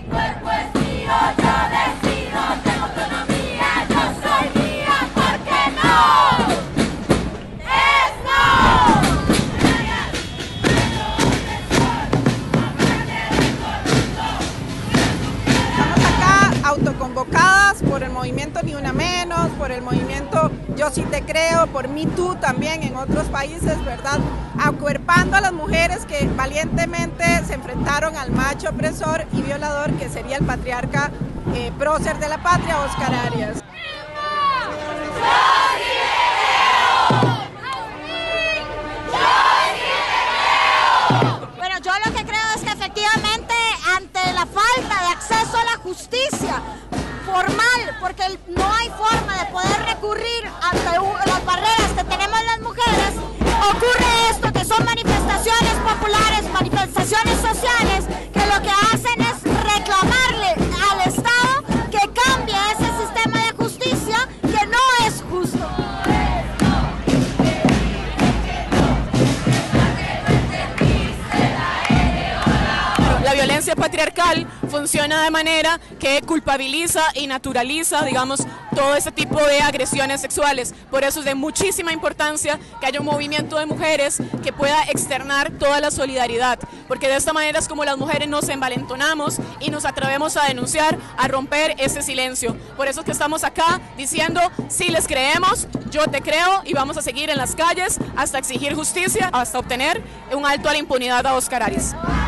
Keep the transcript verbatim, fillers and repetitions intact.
cuerpo es mío, yo decido, tengo autonomía, yo soy mía, ¿por qué no? ¡Es no! Estamos acá autoconvocadas por el movimiento Ni Una Menos, por el movimiento Yo Sí Te Creo, por Me Too también en otros países, ¿verdad? Acuerpando a las mujeres que valientemente se enfrentaron al macho opresor y violador que sería el patriarca eh, prócer de la patria, Óscar Arias. Bueno, yo lo que creo es que efectivamente ante la falta de acceso a la justicia formal, porque no hay forma de poder recurrir ante las barreras que tenemos las mujeres, ocurre esto, que son manifestaciones populares, manifestaciones sociales, que lo que hacen es reclamarle al Estado que cambie ese sistema de justicia que no es justo. La violencia patriarcal funciona de manera que culpabiliza y naturaliza, digamos, todo este tipo de agresiones sexuales. Por eso es de muchísima importancia que haya un movimiento de mujeres que pueda externar toda la solidaridad, porque de esta manera es como las mujeres nos envalentonamos y nos atrevemos a denunciar, a romper ese silencio. Por eso es que estamos acá diciendo, sí les creemos, yo te creo, y vamos a seguir en las calles hasta exigir justicia, hasta obtener un alto a la impunidad a Óscar Arias.